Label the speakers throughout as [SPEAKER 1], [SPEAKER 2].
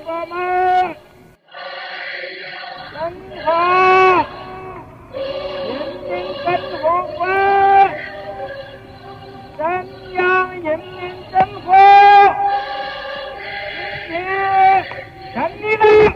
[SPEAKER 1] 我们中华人民共和国沈阳人民政府今天胜利了。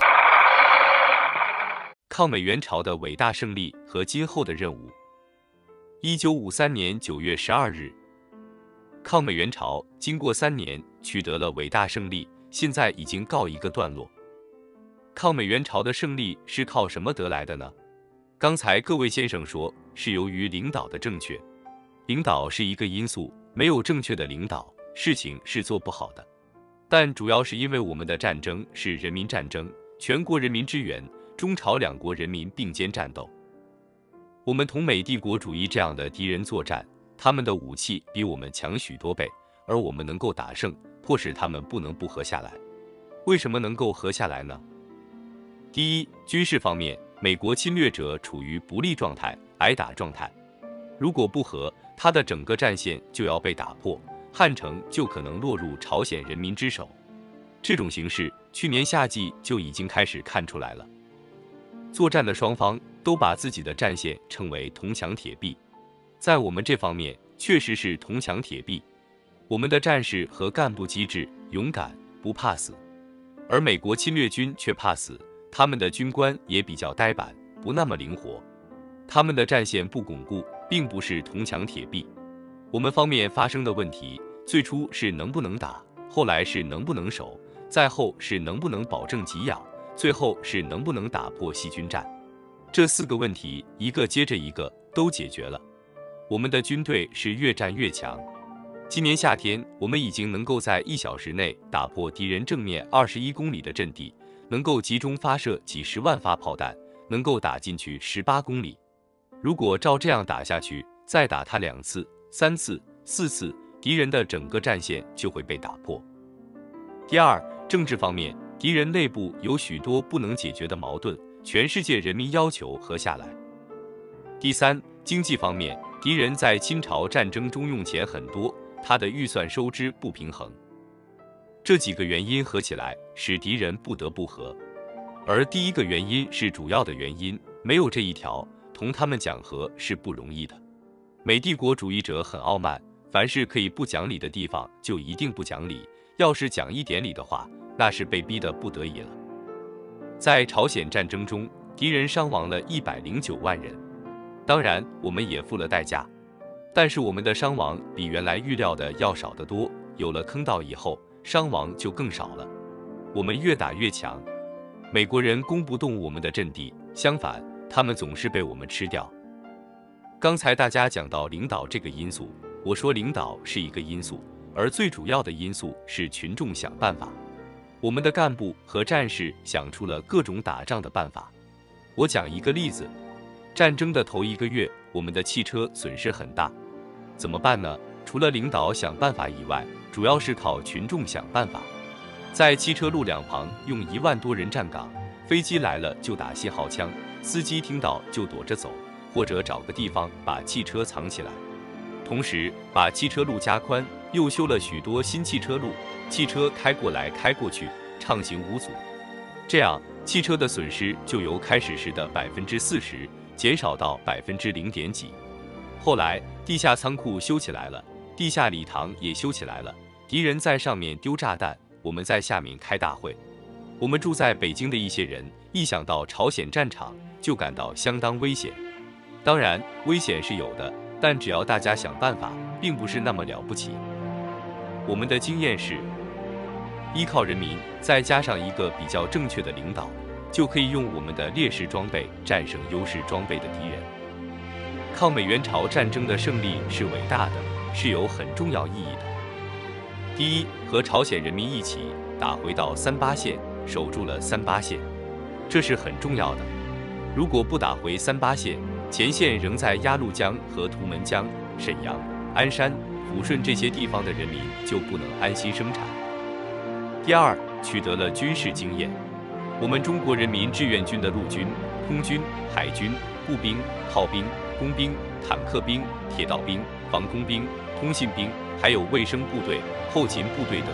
[SPEAKER 2] 抗美援朝的伟大胜利和今后的任务。1953年9月12日，抗美援朝经过3年取得了伟大胜利，现在已经告一个段落。抗美援朝的胜利是靠什么得来的呢？刚才各位先生说是由于领导的正确，领导是一个因素，没有正确的领导，事情是做不好的。但主要是因为我们的战争是人民战争，全国人民支援，中朝两国人民并肩战斗。我们同美帝国主义这样的敌人作战，他们的武器比我们强许多倍，而我们能够打胜，迫使他们不能不和下来。为什么能够和下来呢？第一，军事方面，美国侵略者处于不利状态，挨打状态。如果不和，他的整个战线就要被打破，汉城就可能落入朝鲜人民之手。这种形势，去年夏季就已经开始看出来了。作战的双方都把自己的战线称为铜墙铁壁，在我们这方面确实是铜墙铁壁。我们的战士和干部机智、勇敢，不怕死，而美国侵略军却怕死，他们的军官也比较呆板，不那么灵活。他们的战线不巩固，并不是铜墙铁壁。我们方面发生的问题，最初是能不能打，后来是能不能守，再后是能不能保证给养，最后是能不能打破细菌战。这4个问题一个接着一个都解决了，我们的军队是越战越强。今年夏天，我们已经能够在1小时内打破敌人正面21公里的阵地，能够集中发射几十万发炮弹，能够打进去18公里。如果照这样打下去，再打他2次、3次、4次，敌人的整个战线就会被打破。第二，政治方面，敌人内部有许多不能解决的矛盾，全世界人民要求和下来。第三，经济方面，敌人在侵朝战争中用钱很多，他的预算收支不平衡。这几个原因合起来，使敌人不得不和。而第一个原因是主要的原因，没有这一条，同他们讲和是不容易的。美帝国主义者很傲慢，凡是可以不讲理的地方就一定不讲理，要是讲一点理的话，那是被逼得不得已了。在朝鲜战争中，敌人伤亡了109万人，当然我们也付了代价，但是我们的伤亡比原来预料的要少得多，有了坑道以后，伤亡就更少了。我们越打越强，美国人攻不动我们的阵地，相反，他们总是被我们吃掉。刚才大家讲到领导这个因素，我说领导是一个因素，而最主要的因素是群众想办法。我们的干部和战士想出了各种打仗的办法。我讲一个例子，战争的头1个月，我们的汽车损失很大，怎么办呢？除了领导想办法以外，主要是靠群众想办法。在汽车路两旁用1万多人站岗，飞机来了就打信号枪，司机听到就躲着走，或者找个地方把汽车藏起来。同时把汽车路加宽，又修了许多新汽车路，汽车开过来开过去，畅行无阻。这样汽车的损失就由开始时的40%减少到0点几。后来地下仓库修起来了，地下礼堂也修起来了，敌人在上面丢炸弹，我们在下面开大会。我们住在北京的一些人，一想到朝鲜战场就感到相当危险。当然危险是有的，但只要大家想办法，并不是那么了不起。我们的经验是，依靠人民，再加上一个比较正确的领导，就可以用我们的劣势装备战胜优势装备的敌人。抗美援朝战争的胜利是伟大的，是有很重要意义的。第一，和朝鲜人民一起打回到38线，守住了38线，这是很重要的。如果不打回38线，前线仍在鸭绿江和图们江、沈阳、鞍山、抚顺这些地方的人民就不能安心生产。第二，取得了军事经验。我们中国人民志愿军的陆军、空军、海军、步兵、炮兵、工兵、坦克兵、铁道兵、防空兵、通信兵，还有卫生部队、后勤部队等等，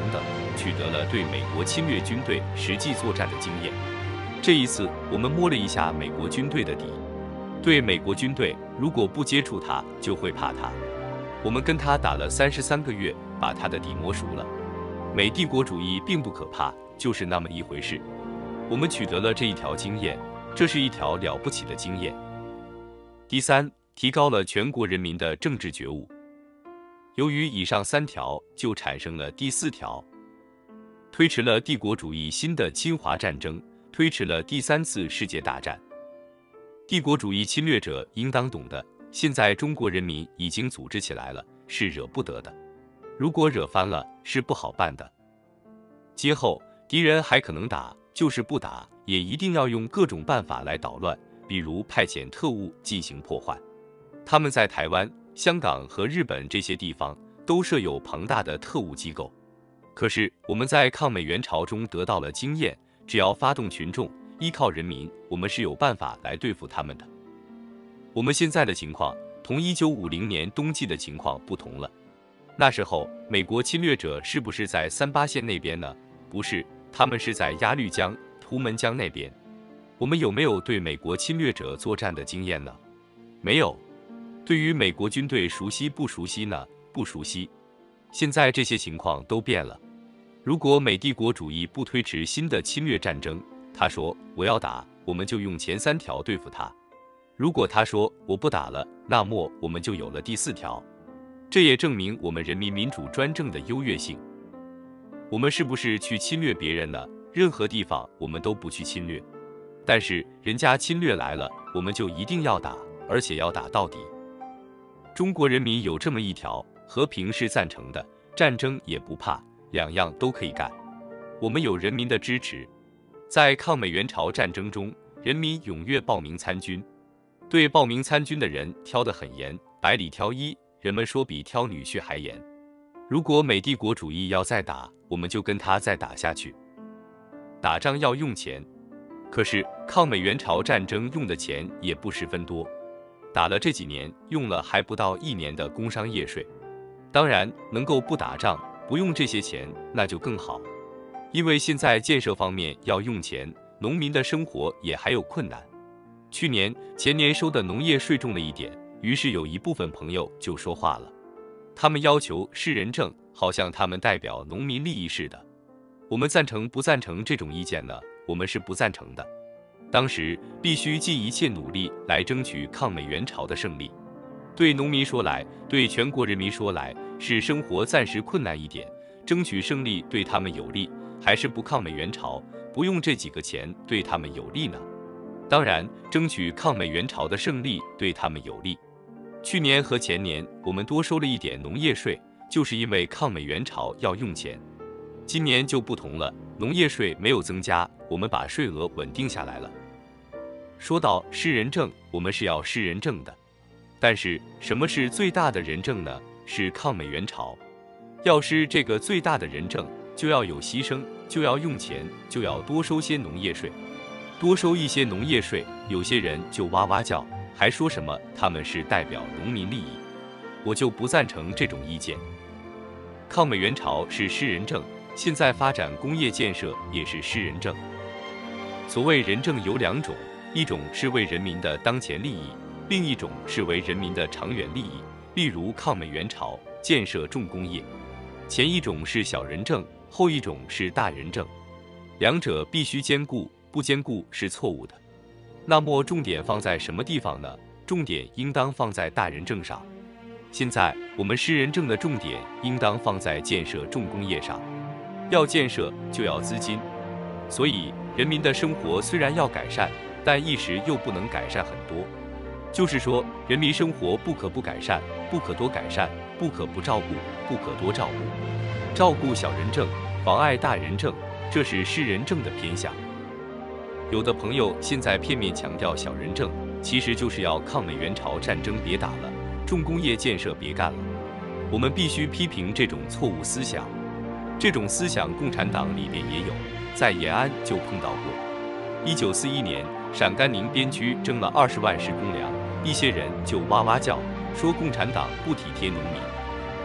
[SPEAKER 2] 取得了对美国侵略军队实际作战的经验。这一次，我们摸了一下美国军队的底。对美国军队，如果不接触它，就会怕它。我们跟他打了33个月，把他的底摸熟了。美帝国主义并不可怕，就是那么一回事。我们取得了这一条经验，这是一条了不起的经验。第三，提高了全国人民的政治觉悟。由于以上3条，就产生了第4条，推迟了帝国主义新的侵华战争，推迟了第3次世界大战。帝国主义侵略者应当懂得，现在中国人民已经组织起来了，是惹不得的。如果惹翻了，是不好办的。今后敌人还可能打，就是不打，也一定要用各种办法来捣乱，比如派遣特务进行破坏。他们在台湾、香港和日本这些地方都设有庞大的特务机构。可是我们在抗美援朝中得到了经验，只要发动群众，依靠人民，我们是有办法来对付他们的。我们现在的情况同1950年冬季的情况不同了。那时候美国侵略者是不是在38线那边呢？不是，他们是在鸭绿江、图们江那边。我们有没有对美国侵略者作战的经验呢？没有。对于美国军队熟悉不熟悉呢？不熟悉。现在这些情况都变了。如果美帝国主义不推迟新的侵略战争，他说我要打，我们就用前3条对付他。如果他说我不打了，那么我们就有了第4条。这也证明我们人民民主专政的优越性。我们是不是去侵略别人呢？任何地方我们都不去侵略，但是人家侵略来了，我们就一定要打，而且要打到底。中国人民有这么一条，和平是赞成的，战争也不怕，两样都可以干。我们有人民的支持。在抗美援朝战争中，人民踊跃报名参军，对报名参军的人挑得很严，百里挑一，人们说比挑女婿还严。如果美帝国主义要再打，我们就跟他再打下去。打仗要用钱，可是抗美援朝战争用的钱也不十分多，打了这几年，用了还不到1年的工商业税。当然，能够不打仗，不用这些钱，那就更好。因为现在建设方面要用钱，农民的生活也还有困难。去年、前年收的农业税重了一点，于是有一部分朋友就说话了，他们要求市人证，好像他们代表农民利益似的。我们赞成不赞成这种意见呢？我们是不赞成的。当时必须尽一切努力来争取抗美援朝的胜利。对农民说来，对全国人民说来，是生活暂时困难一点，争取胜利对他们有利，还是不抗美援朝，不用这几个钱对他们有利呢？当然，争取抗美援朝的胜利对他们有利。去年和前年我们多收了一点农业税，就是因为抗美援朝要用钱。今年就不同了，农业税没有增加，我们把税额稳定下来了。说到市人证，我们是要市人证的，但是什么是最大的人证呢？是抗美援朝。要是这个最大的人证，就要有牺牲，就要用钱，就要多收些农业税。多收一些农业税，有些人就哇哇叫，还说什么他们是代表农民利益，我就不赞成这种意见。抗美援朝是市人证，现在发展工业建设也是市人证。所谓人证有2种，一种是为人民的当前利益，另一种是为人民的长远利益，例如抗美援朝、建设重工业。前一种是小人证，后一种是大人证，两者必须兼顾，不兼顾是错误的。那么重点放在什么地方呢？重点应当放在大人证上。现在我们市人证的重点应当放在建设重工业上，要建设就要资金，所以人民的生活虽然要改善，但一时又不能改善很多。就是说，人民生活不可不改善，不可多改善，不可不照顾，不可多照顾。照顾小人证，妨碍大人证，这是市人证的偏向。有的朋友现在片面强调小人证，其实就是要抗美援朝战争别打了，重工业建设别干了。我们必须批评这种错误思想。这种思想共产党里面也有，在延安就碰到过。1941年，陕甘宁边区征了20万石公粮，一些人就哇哇叫，说共产党不体贴农民。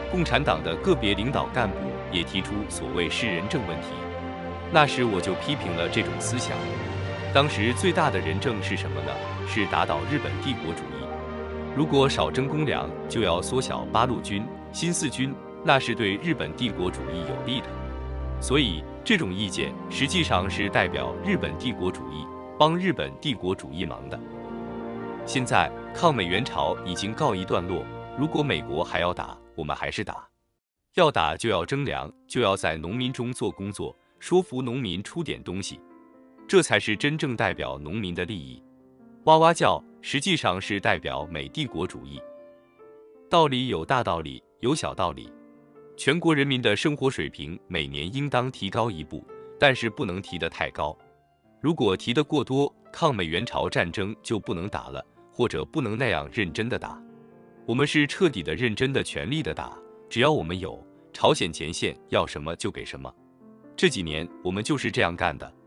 [SPEAKER 2] 共产党的个别领导干部也提出所谓士人政问题。那时我就批评了这种思想。当时最大的人政是什么呢？是打倒日本帝国主义。如果少征公粮，就要缩小八路军、新四军，那是对日本帝国主义有利的。所以这种意见实际上是代表日本帝国主义，帮日本帝国主义忙的。现在抗美援朝已经告一段落，如果美国还要打，我们还是打。要打就要征粮，就要在农民中做工作，说服农民出点东西，这才是真正代表农民的利益。哇哇叫实际上是代表美帝国主义。道理有大道理，有小道理。全国人民的生活水平每年应当提高一步，但是不能提得太高。如果提得过多，抗美援朝战争就不能打了，或者不能那样认真的打。我们是彻底的、认真的、全力的打，只要我们有，朝鲜前线要什么就给什么。这几年我们就是这样干的。